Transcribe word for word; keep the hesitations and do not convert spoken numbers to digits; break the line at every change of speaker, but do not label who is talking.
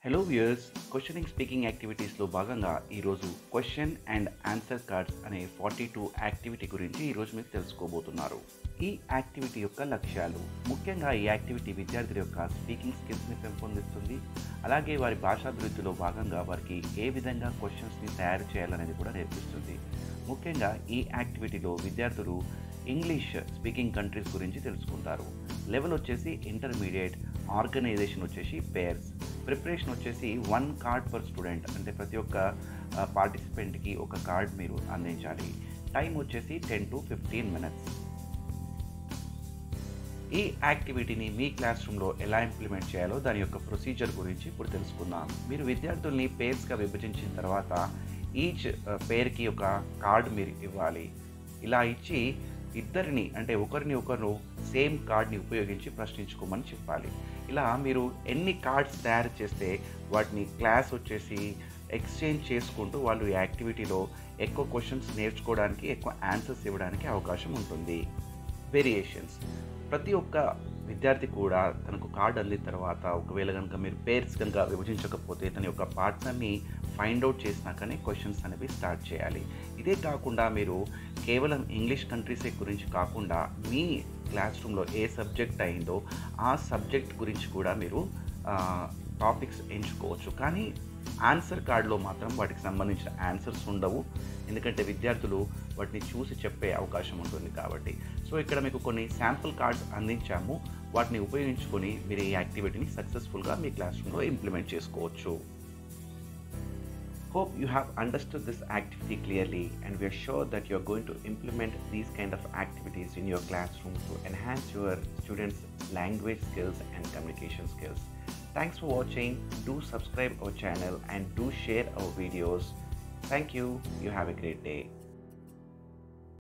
Hello viewers, questioning speaking యాక్టివిటీస్లో భాగంగా ఈరోజు క్వశ్చన్ అండ్ ఆన్సర్ కార్డ్స్ అనే ఫార్టీ టూ యాక్టివిటీ గురించి ఈరోజు మీరు తెలుసుకోబోతున్నారు. ఈ యాక్టివిటీ యొక్క లక్ష్యాలు ముఖ్యంగా ఈ యాక్టివిటీ విద్యార్థుల యొక్క స్పీకింగ్ స్కిల్స్ని పెంపొందిస్తుంది. అలాగే వారి భాషాభివృద్ధిలో భాగంగా వారికి ఏ విధంగా క్వశ్చన్స్ని తయారు చేయాలనేది కూడా నేర్పిస్తుంది. ముఖ్యంగా ఈ యాక్టివిటీలో విద్యార్థులు ఇంగ్లీష్ స్పీకింగ్ కంట్రీస్ గురించి తెలుసుకుంటారు. లెవెల్ వచ్చేసి ఇంటర్మీడియట్, ఆర్గనైజేషన్ వచ్చేసి పేర్స్, ప్రిపరేషన్ వచ్చేసి వన్ కార్డ్ పర్ స్టూడెంట్, అంటే ప్రతి ఒక్క పార్టిసిపెంట్కి ఒక కార్డ్ మీరు అందించాలి. టైం వచ్చేసి టెన్ టు ఫిఫ్టీన్ మినిట్స్. ఈ యాక్టివిటీని మీ క్లాస్ రూమ్లో ఎలా ఇంప్లిమెంట్ చేయాలో దాని యొక్క ప్రొసీజర్ గురించి ఇప్పుడు తెలుసుకుందాం. మీరు విద్యార్థుల్ని పేర్స్గా విభజించిన తర్వాత ఈచ్ పేర్కి ఒక కార్డ్ మీరు ఇవ్వాలి. ఇలా ఇచ్చి ఇద్దరిని అంటే ఒకరిని ఒకరు సేమ్ కార్డ్ని ఉపయోగించి ప్రశ్నించుకోమని చెప్పాలి. ఇలా మీరు ఎన్ని కార్డ్స్ తయారు చేస్తే వాటిని క్లాస్ వచ్చేసి ఎక్స్చేంజ్ చేసుకుంటూ వాళ్ళు ఈ యాక్టివిటీలో ఎక్కువ క్వశ్చన్స్ నేర్చుకోవడానికి, ఎక్కువ ఆన్సర్స్ ఇవ్వడానికి అవకాశం ఉంటుంది. వేరియేషన్స్: ప్రతి ఒక్క విద్యార్థి కూడా తనకు కార్డ్ అందిన తర్వాత ఒకవేళ కనుక మీరు పేర్స్ కనుక విభజించకపోతే తన యొక్క పార్ట్స్ అన్ని ఫైండ్ అవుట్ చేసినాకనే క్వశ్చన్స్ అనేవి స్టార్ట్ చేయాలి. ఇదే కాకుండా మీరు కేవలం ఇంగ్లీష్ కంట్రీసే గురించి కాకుండా మీ క్లాస్ రూమ్లో ఏ సబ్జెక్ట్ అయిందో ఆ సబ్జెక్ట్ గురించి కూడా మీరు టాపిక్స్ ఎంచుకోవచ్చు. కానీ ఆన్సర్ కార్డులో మాత్రం వాటికి సంబంధించిన ఆన్సర్స్ ఉండవు, ఎందుకంటే విద్యార్థులు వాటిని చూసి చెప్పే అవకాశం ఉంటుంది కాబట్టి. సో ఇక్కడ మీకు కొన్ని శాంపుల్ కార్డ్స్ అందించాము, వాటిని ఉపయోగించుకొని మీరు ఈ యాక్టివిటీని సక్సెస్ఫుల్గా మీ క్లాస్ రూమ్లో ఇంప్లిమెంట్ చేసుకోవచ్చు. Hope you have understood this activity clearly, and we are sure that you are going to implement these kind of activities in your classroom to enhance your students' language skills and communication skills. Thanks for watching. Do subscribe our channel and do share our videos. Thank you. You have a great day.